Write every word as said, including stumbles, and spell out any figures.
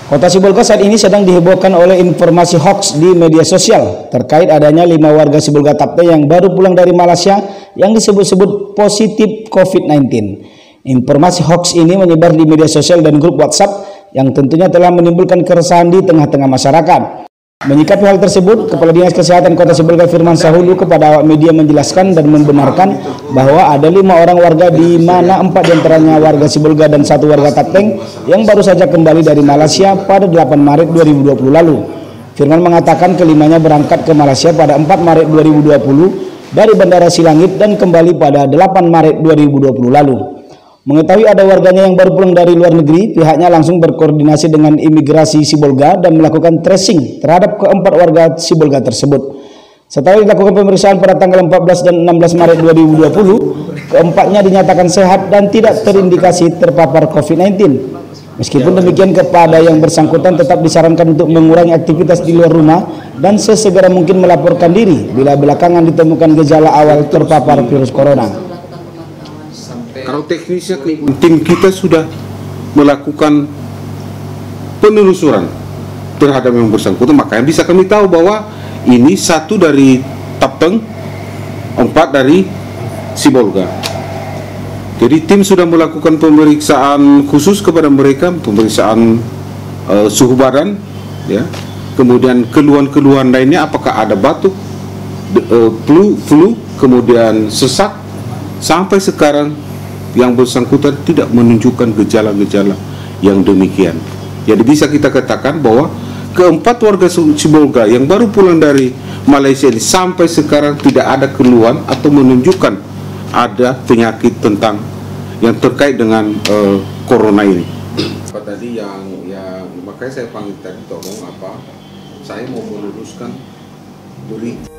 Kota Sibolga saat ini sedang dihebohkan oleh informasi hoax di media sosial terkait adanya lima warga Sibolga Tapteng yang baru pulang dari Malaysia yang disebut-sebut positif COVID sembilan belas. Informasi hoax ini menyebar di media sosial dan grup WhatsApp yang tentunya telah menimbulkan keresahan di tengah-tengah masyarakat. Menyikapi hal tersebut, Kepala Dinas Kesehatan Kota Sibolga Firman Sahulu kepada awak media menjelaskan dan membenarkan bahwa ada lima orang warga di mana empat diantaranya warga Sibolga dan satu warga Tapteng yang baru saja kembali dari Malaysia pada delapan Maret dua ribu dua puluh lalu. Firman mengatakan kelimanya berangkat ke Malaysia pada empat Maret dua ribu dua puluh dari Bandara Silangit dan kembali pada delapan Maret dua ribu dua puluh lalu. Mengetahui ada warganya yang baru pulang dari luar negeri, pihaknya langsung berkoordinasi dengan imigrasi Sibolga dan melakukan tracing terhadap keempat warga Sibolga tersebut. Setelah dilakukan pemeriksaan pada tanggal empat belas dan enam belas Maret dua ribu dua puluh, keempatnya dinyatakan sehat dan tidak terindikasi terpapar COVID sembilan belas. Meskipun demikian, kepada yang bersangkutan tetap disarankan untuk mengurangi aktivitas di luar rumah dan sesegera mungkin melaporkan diri bila belakangan ditemukan gejala awal terpapar virus corona. Kalau teknisnya, tim kita sudah melakukan penelusuran terhadap yang bersangkutan, makanya bisa kami tahu bahwa ini satu dari Tapteng, empat dari Sibolga. Jadi tim sudah melakukan pemeriksaan khusus kepada mereka, pemeriksaan uh, suhu badan, ya, kemudian keluhan-keluhan lainnya, apakah ada batuk, uh, flu, flu, kemudian sesak. Sampai sekarang yang bersangkutan tidak menunjukkan gejala-gejala yang demikian. Jadi bisa kita katakan bahwa keempat warga Sibolga yang baru pulang dari Malaysia ini sampai sekarang tidak ada keluhan atau menunjukkan ada penyakit tentang yang terkait dengan uh, corona ini. Apa tadi yang yang makanya saya panggil tadi tolong apa? Saya mau meluruskan beri